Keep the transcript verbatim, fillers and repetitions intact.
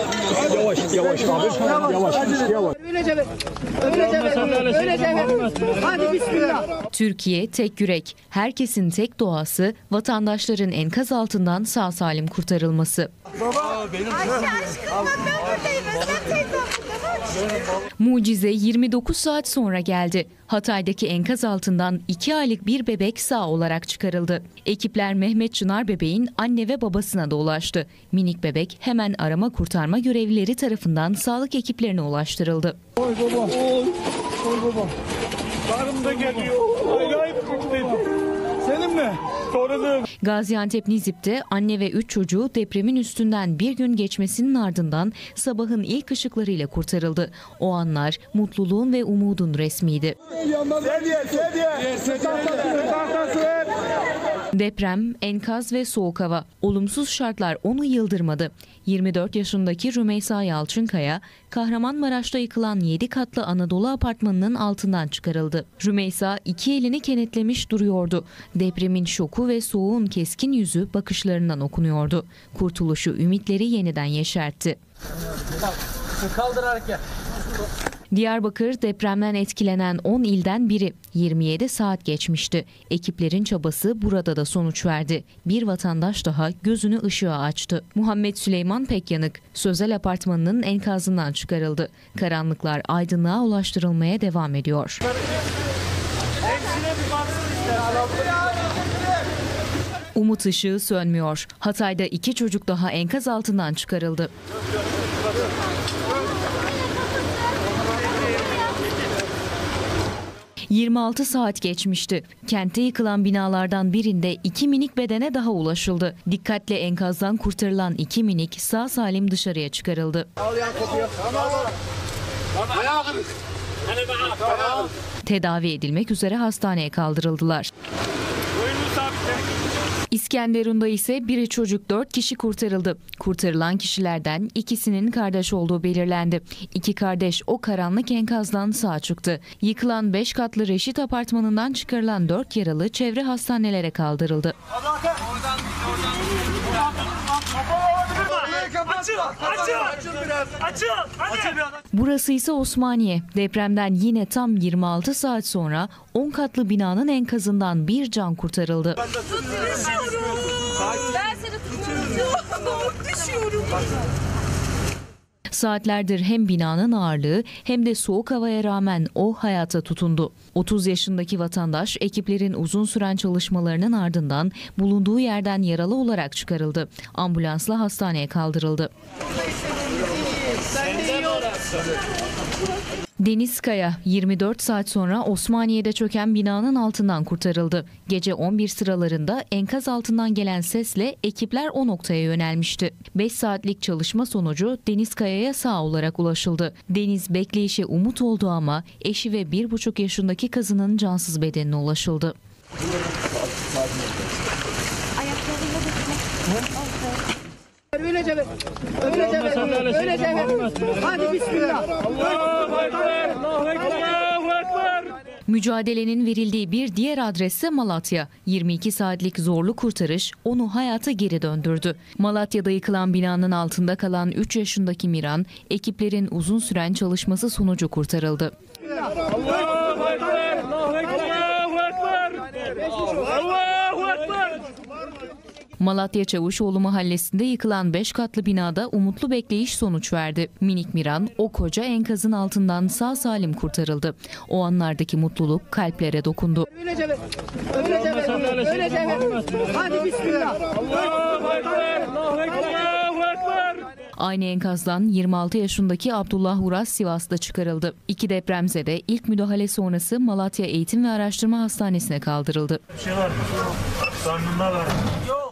Yavaş, yavaş abi. Yavaş, yavaş. Öylece ver. Öylece ver. Öylece ver. Hadi bismillah. Türkiye tek yürek. Herkesin tek duası vatandaşların enkaz altından sağ salim kurtarılması. Baba benim. Ayşe aşkım bak ben buradayım. Sen teyzem burada. Mucize yirmi dokuz saat sonra geldi. Hatay'daki enkaz altından iki aylık bir bebek sağ olarak çıkarıldı. Ekipler Mehmet Çınar bebeğin anne ve babasına da ulaştı. Minik bebek hemen arama kurtarma görevlileri tarafından sağlık ekiplerine ulaştırıldı. Oy baba, oy, oy baba. Karım da geliyor. Acayip mutluyum. Senin mi? Torunum. Gaziantep Nizip'te anne ve üç çocuğu depremin üstünden bir gün geçmesinin ardından sabahın ilk ışıklarıyla kurtarıldı. O anlar mutluluğun ve umudun resmiydi. Sedye, sedye. Sedye. Deprem, enkaz ve soğuk hava. Olumsuz şartlar onu yıldırmadı. yirmi dört yaşındaki Rümeysa Yalçınkaya, Kahramanmaraş'ta yıkılan yedi katlı Anadolu apartmanının altından çıkarıldı. Rümeysa iki elini kenetlemiş duruyordu. Depremin şoku ve soğuğun keskin yüzü bakışlarından okunuyordu. Kurtuluşu ümitleri yeniden yeşertti. Kaldır hareket. Diyarbakır depremden etkilenen on ilden biri. yirmi yedi saat geçmişti. Ekiplerin çabası burada da sonuç verdi. Bir vatandaş daha gözünü ışığa açtı. Muhammed Süleyman Pekyanık, Sözel Apartmanı'nın enkazından çıkarıldı. Karanlıklar aydınlığa ulaştırılmaya devam ediyor. Umut ışığı sönmüyor. Hatay'da iki çocuk daha enkaz altından çıkarıldı. yirmi altı saat geçmişti. Kentte yıkılan binalardan birinde iki minik bedene daha ulaşıldı. Dikkatle enkazdan kurtarılan iki minik sağ salim dışarıya çıkarıldı. Tedavi edilmek üzere hastaneye kaldırıldılar. İskenderun'da ise biri çocuk dört kişi kurtarıldı. Kurtarılan kişilerden ikisinin kardeş olduğu belirlendi. İki kardeş o karanlık enkazdan sağ çıktı. Yıkılan beş katlı Reşit Apartmanı'ndan çıkarılan dört yaralı çevre hastanelere kaldırıldı. Burası ise Osmaniye. Depremden yine tam yirmi altı saat sonra on katlı binanın enkazından bir can kurtarıldı. Ben seni tutuyorum. Düşüyorum. Saatlerdir hem binanın ağırlığı hem de soğuk havaya rağmen o hayata tutundu. otuz yaşındaki vatandaş ekiplerin uzun süren çalışmalarının ardından bulunduğu yerden yaralı olarak çıkarıldı. Ambulansla hastaneye kaldırıldı. Deniz Kaya yirmi dört saat sonra Osmaniye'de çöken binanın altından kurtarıldı. Gece on bir sıralarında enkaz altından gelen sesle ekipler o noktaya yönelmişti. beş saatlik çalışma sonucu Deniz Kaya'ya sağ olarak ulaşıldı. Deniz bekleyişe umut oldu ama eşi ve bir buçuk yaşındaki kızının cansız bedenine ulaşıldı. Öylece ver. Öylece ver. Öylece ver. Hadi bismillah. Mücadelenin verildiği bir diğer adresse Malatya. yirmi iki saatlik zorlu kurtarış onu hayata geri döndürdü. Malatya'da yıkılan binanın altında kalan üç yaşındaki Miran, ekiplerin uzun süren çalışması sonucu kurtarıldı. Malatya Çavuşoğlu mahallesinde yıkılan beş katlı binada umutlu bekleyiş sonuç verdi. Minik Miran o koca enkazın altından sağ salim kurtarıldı. O anlardaki mutluluk kalplere dokundu. Öylece ver. Öylece ver. Öylece ver. Hadi bismillah. Aynı enkazdan yirmi altı yaşındaki Abdullah Uras Sivas'ta çıkarıldı. İki depremzede ilk müdahale sonrası Malatya Eğitim ve Araştırma Hastanesi'ne kaldırıldı. Bir şey var mı? Karnında var. Yok.